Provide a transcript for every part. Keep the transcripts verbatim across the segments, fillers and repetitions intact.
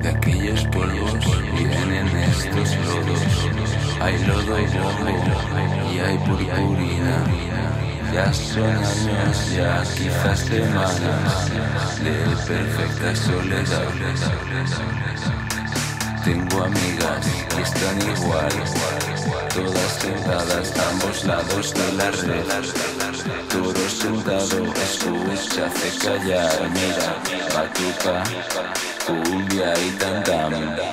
De aquellos polvos vienen estos lodos. Hay lodo y lodo y hay purpurina. Ya son años, ya quizás semanas de perfecta soledad. Tengo amigas que están igual, todas sentadas a ambos lados de la red. Toro sentado, escucha, hace callar. Mira, batuca, cumbia y tam-tam.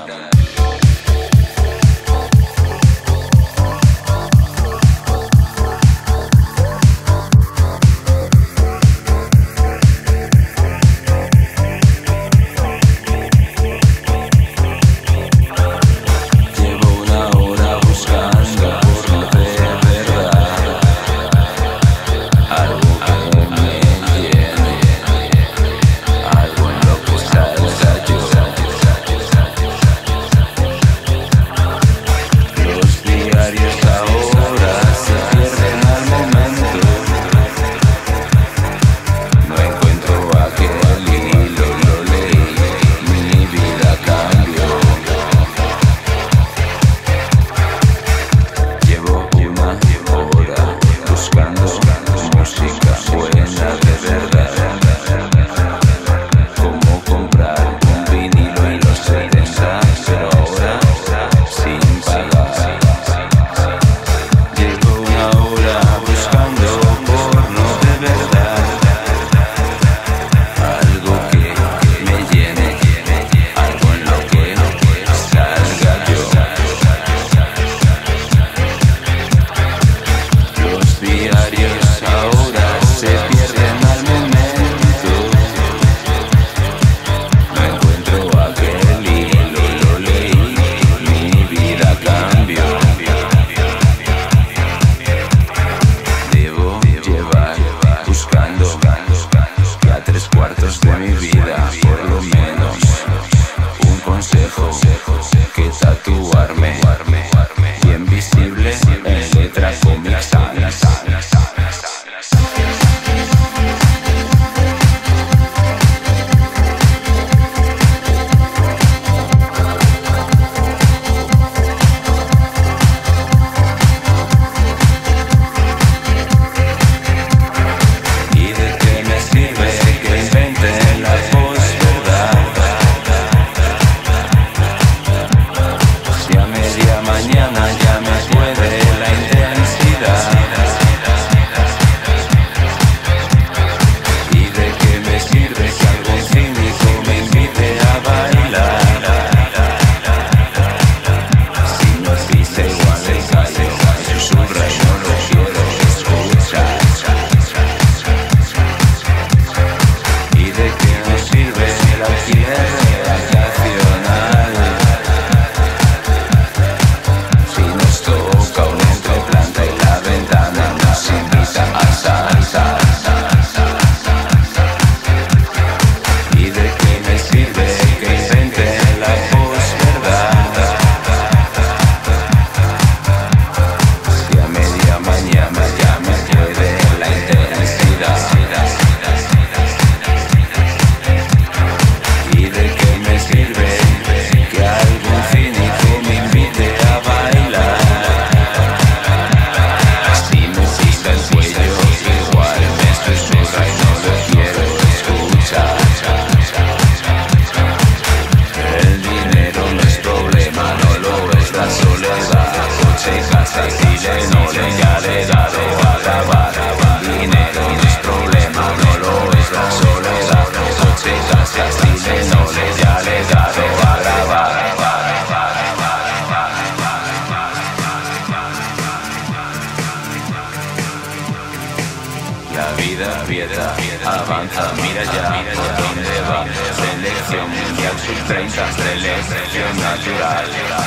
Avanza, mira ya por dónde va. Selección mundial sub treinta, selección natural.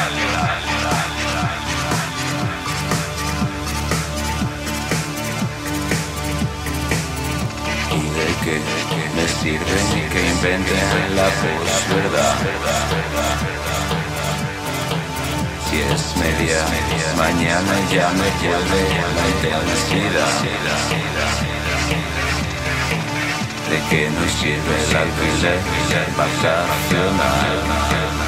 ¿Y de qué me sirve que inventen la posverdad? Si es media mañana ya me puede la intensidad. ¿De qué nos sirve el alquiler vacacional?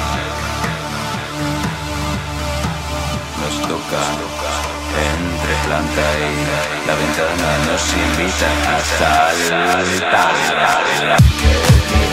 toca entre planta y la ventana nos invita a saltar.